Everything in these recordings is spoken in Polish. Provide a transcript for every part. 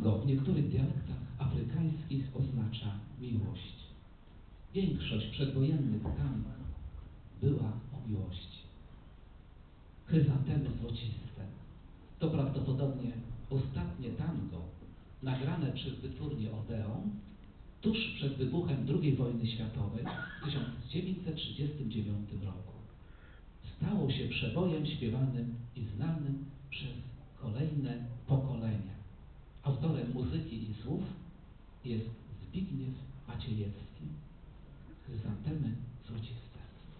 Tango w niektórych dialektach afrykańskich oznacza miłość. Większość przedwojennych tango była o miłości. Chryzantemy złociste to prawdopodobnie ostatnie tango nagrane przez wytwórnię Odeon tuż przed wybuchem II wojny światowej w 1939 roku. Stało się przebojem śpiewanym i znanym przez kolejne pokolenia. Autorem muzyki i słów jest Zbigniew Maciejewski. Chryzantemy złociste.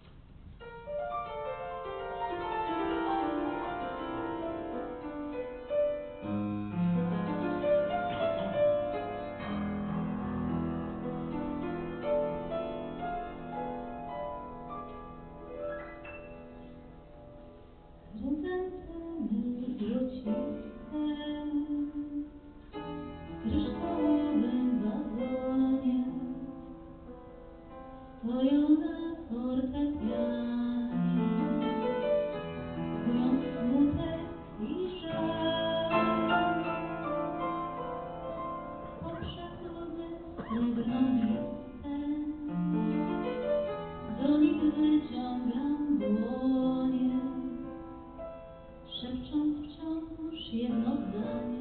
Do nich wyciągam dłonie, szepcząc wciąż jedno zdanie.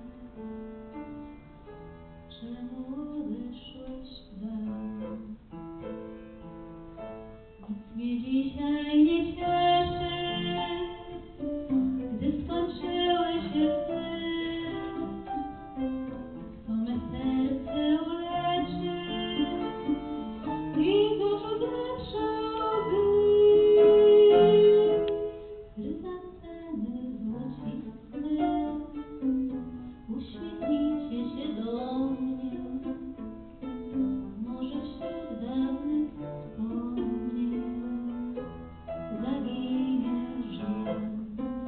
Czemu odeszłeś dalej? Nic mnie dzisiaj nie cieszy, gdy skończyły się sny. Kto me serce uleczy i z oczu zaczął dym. Chryzantemy złociste, uśmiechnijcie się do mnie. Może wśród dawnych wspomnień zaginie żal.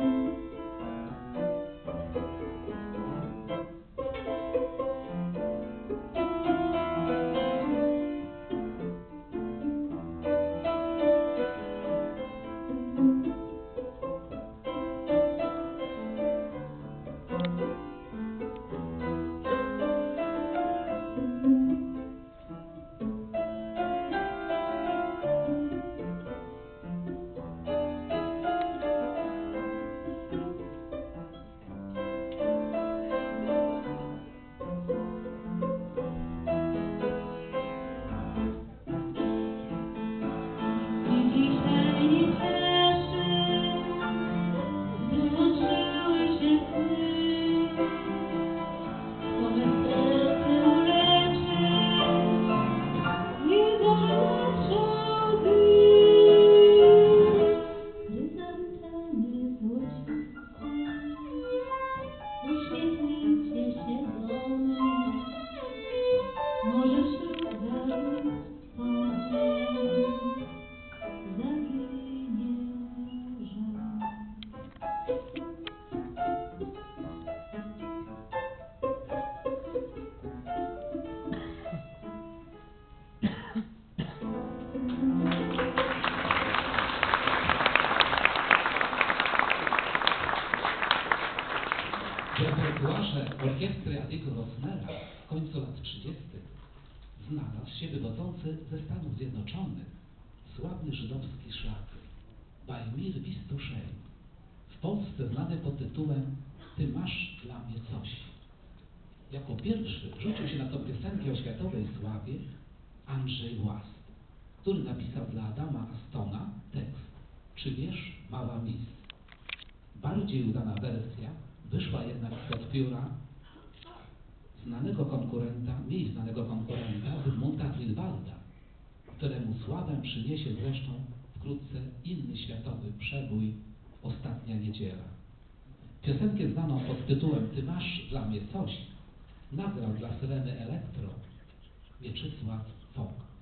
Uśmiechnijcie się do mnie, może wśród dawnych wspomnień zaginie żal. W repertuarze orkiestry Adiego Rosnera w końcu lat 30. znalazł się wywodzący ze Stanów Zjednoczonych sławny żydowski szlager Bajmir Bistuszej, w Polsce znany pod tytułem Ty masz dla mnie coś. Jako pierwszy rzucił się na tą piosenkę o światowej sławie Andrzej Łast, który napisał dla Adama Astona tekst Czy wiesz, mała mis? Bardziej udana wersja wyszła jednak spod pióra mniej znanego konkurenta Zygmunta Grünwalda, któremu sławę przyniesie zresztą wkrótce inny światowy przebój Ostatnia niedziela. Piosenkę znaną pod tytułem Ty masz dla mnie coś nagrał dla Syreny Elektro Mieczysław Fok.